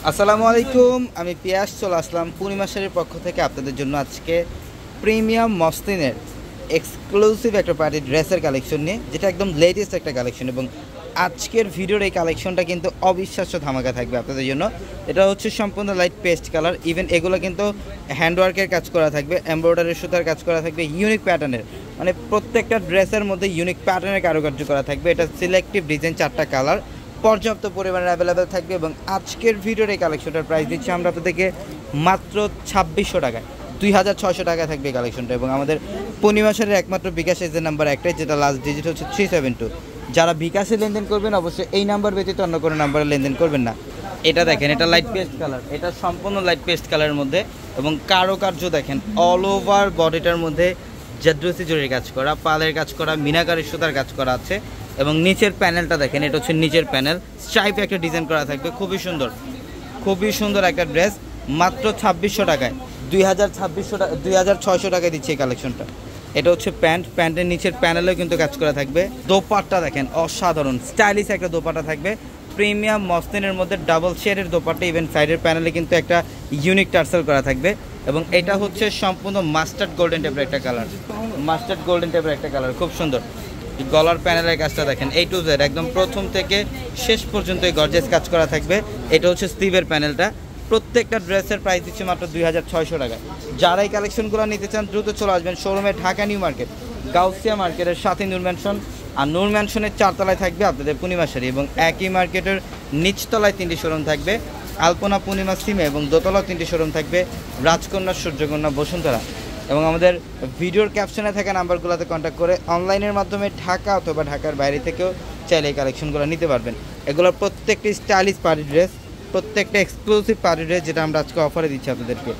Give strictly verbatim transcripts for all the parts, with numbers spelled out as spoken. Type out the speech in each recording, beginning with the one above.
আসসালামু আলাইকুম, আমি পিয়াস চলে আসলাম পূর্ণিমা শাড়ির পক্ষ থেকে আপনাদের জন্য আজকে প্রিমিয়াম মসলিনের এক্সক্লুসিভ একটা পার্টি ড্রেসের কালেকশন নিয়ে, যেটা একদম লেটেস্ট একটা কালেকশন। এবং আজকের ভিডিওর এই কালেকশনটা কিন্তু অবিশ্বাস্য ধামাকা থাকবে আপনাদের জন্য। এটা হচ্ছে সম্পূর্ণ লাইট পেস্ট কালার, ইভেন এগুলো কিন্তু হ্যান্ডওয়ার্কের কাজ করা থাকবে, এমব্রয়ডারি সুতার কাজ করা থাকবে, ইউনিক প্যাটার্নের, মানে প্রত্যেকটা ড্রেসের মধ্যে ইউনিক প্যাটার্নের কারুকার্য করা থাকবে। এটা সিলেক্টিভ ডিজাইন, চারটা কালার পর্যাপ্ত পরিমাণে অ্যাভেলেবেল থাকবে। এবং আজকের ভিডিওর এই কালেকশনটার প্রাইস দিচ্ছি আমরা আপনাদেরকে মাত্র ছাব্বিশশো টাকায়, দুই হাজার ছয়শো টাকা থাকবে এই কালেকশনটা। এবং আমাদের পূর্ণিমা শাড়ির একমাত্র বিকাশ এজের নাম্বার একটাই, যেটা লাস্ট ডিজিট হচ্ছে থ্রি সেভেন টু। যারা বিকাশে লেনদেন করবেন অবশ্যই এই নাম্বার ব্যতীত অন্য কোনো নাম্বারে লেনদেন করবেন না। এটা দেখেন, এটা লাইট পেস্ট কালার, এটা সম্পূর্ণ লাইট পেস্ট কালারের মধ্যে এবং কারুকার্য দেখেন অল ওভার বডিটার মধ্যে জাদ্রসি জরির কাজ করা, পালের কাজ করা, মিনাকারি সুতার কাজ করা আছে। এবং নিচের প্যানেলটা দেখেন, এটা হচ্ছে নিচের প্যানেল, স্ট্রাইপে একটা ডিজাইন করা থাকবে, খুবই সুন্দর, খুবই সুন্দর একটা ড্রেস। মাত্র ছাব্বিশশো টাকায়, দুই হাজার ছাব্বিশশো টাকা দুই হাজার ছয়শো টাকায় দিচ্ছে এই কালেকশনটা। এটা হচ্ছে প্যান্ট, প্যান্টের নিচের প্যানেলেও কিন্তু কাজ করা থাকবে। দোপাট্টা দেখেন অসাধারণ স্টাইলিশ একটা দোপাট্টা থাকবে, প্রিমিয়াম মসলিনের মধ্যে ডাবল শেডের দোপাট্টা, ইভেন সাইডের প্যানেলে কিন্তু একটা ইউনিক টার্সেল করা থাকবে। এবং এটা হচ্ছে সম্পূর্ণ মাস্টার্ড গোল্ডেন টাইপের একটা কালার, মাস্টার্ড গোল্ডেন টাইপের একটা কালার, খুব সুন্দর। গলার প্যানেলের কাজটা দেখেন, এই টু জেড একদম প্রথম থেকে শেষ পর্যন্ত এই গর্জেস কাজ করা থাকবে। এটা হচ্ছে স্লিভের প্যানেলটা। প্রত্যেকটা ড্রেসের প্রাইস দিচ্ছে মাত্র দুই হাজার ছয়শো টাকায়। যারা এই কালেকশনগুলো নিতে চান দ্রুত চলে আসবেন শোরুমে, ঢাকা নিউ মার্কেট, গাউসিয়া মার্কেটের সাথে নূর ম্যানশন, আর নূর ম্যানশনের চারতলায় থাকবে আপনাদের পূর্ণিমা শাড়ি। এবং একই মার্কেটের নিচতলায় তিনটি শোরুম থাকবে, আলপনা, পূর্ণিমা, সিমে, এবং দোতলাও তিনটি শোরুম থাকবে, রাজকন্যা, সূর্যকন্যা, বসুন্ধরা। এবং আমাদের ভিডিওর ক্যাপশনে থাকা নাম্বারগুলোতে কন্ট্যাক্ট করে অনলাইনের মাধ্যমে ঢাকা অথবা ঢাকার বাইরে থেকেও চাইলে এই কালেকশনগুলো নিতে পারবেন। এগুলোর প্রত্যেকটি স্টাইলিশ পার্টি ড্রেস, প্রত্যেকটা এক্সক্লুসিভ পার্টি ড্রেস, যেটা আমরা আজকে অফারে দিচ্ছি আপনাদেরকে।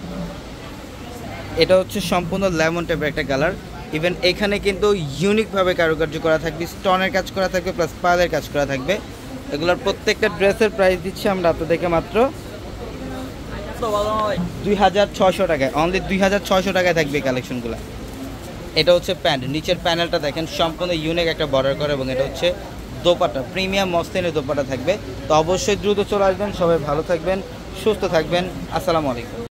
এটা হচ্ছে সম্পূর্ণ লেমন টাইপের একটা কালার, ইভেন এখানে কিন্তু ইউনিকভাবে কারুকার্য করা থাকবে, স্টোনের কাজ করা থাকবে, প্লাস পালের কাজ করা থাকবে। এগুলোর প্রত্যেকটা ড্রেসের প্রাইস দিচ্ছি আমরা আপনাদেরকে মাত্র দুই হাজার ছয়শো টাকায়, অনলি দুই হাজার ছয়শো টাকায় থাকবে এই কালেকশনগুলো। এটা হচ্ছে প্যান্ট, নিচের প্যানেলটা দেখেন সম্পূর্ণ ইউনিক একটা বর্ডার করে, এবং এটা হচ্ছে দোপাট্টা, প্রিমিয়াম মসলিনের দোপাট্টা থাকবে। তো অবশ্যই দ্রুত চলে আসবেন, সবাই ভালো থাকবেন, সুস্থ থাকবেন। আসসালামু আলাইকুম।